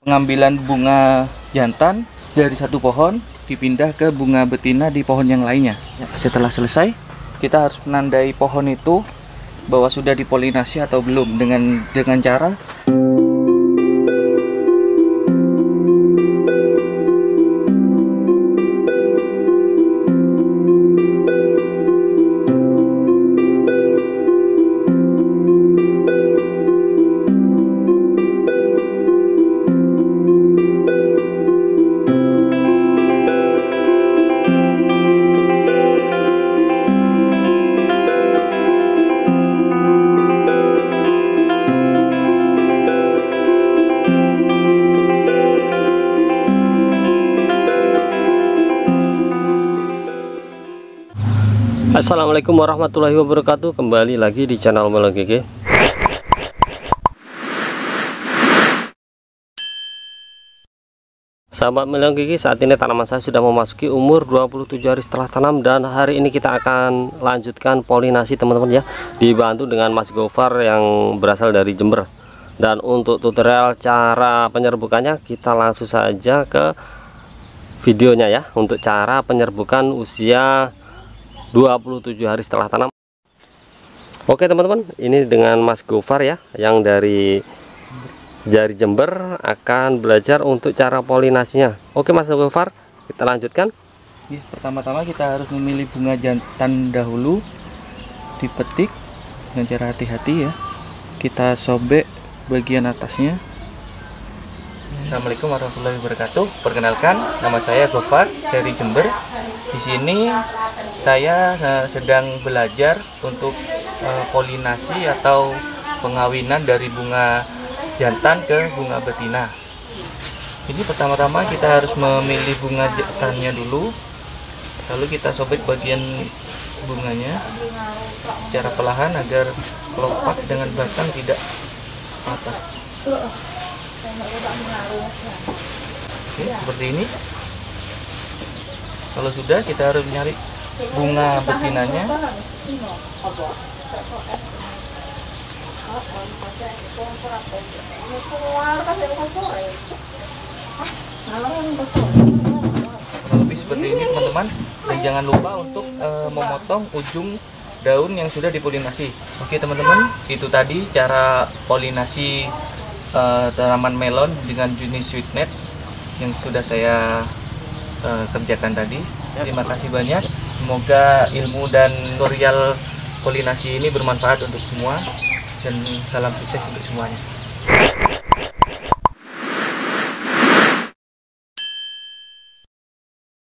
Pengambilan bunga jantan dari satu pohon dipindah ke bunga betina di pohon yang lainnya. Setelah selesai, kita harus menandai pohon itu bahwa sudah dipolinasi atau belum dengan cara Assalamualaikum warahmatullahi wabarakatuh. Kembali lagi di channel Melon GG. Sahabat Melon GG, saat ini tanaman saya sudah memasuki umur 27 hari setelah tanam, dan hari ini kita akan lanjutkan polinasi teman-teman ya, dibantu dengan Mas Gofar yang berasal dari Jember. Dan untuk tutorial cara penyerbukannya, kita langsung saja ke videonya ya, untuk cara penyerbukan usia 27 hari setelah tanam. Oke teman-teman, ini dengan Mas Gofar ya, yang dari Jember, akan belajar untuk cara polinasinya. Oke Mas Gofar, kita lanjutkan. Ya, pertama-tama kita harus memilih bunga jantan dahulu, dipetik dengan cara hati-hati ya. Kita sobek bagian atasnya. Assalamualaikum warahmatullahi wabarakatuh. Perkenalkan, nama saya Gofar dari Jember. Di sini saya sedang belajar untuk polinasi atau pengawinan dari bunga jantan ke bunga betina. Ini pertama-tama kita harus memilih bunga jantannya dulu, lalu kita sobek bagian bunganya secara perlahan agar kelopak dengan batang tidak patah. Oke, seperti ini. Kalau sudah, kita harus nyari bunga betinanya. Lebih seperti ini teman-teman, dan jangan lupa untuk memotong ujung daun yang sudah dipolinasi. Oke teman-teman, itu tadi cara polinasi tanaman melon dengan jenis sweetnet yang sudah saya kerjakan tadi. Terima kasih banyak, semoga ilmu dan tutorial polinasi ini bermanfaat untuk semua, dan salam sukses untuk semuanya.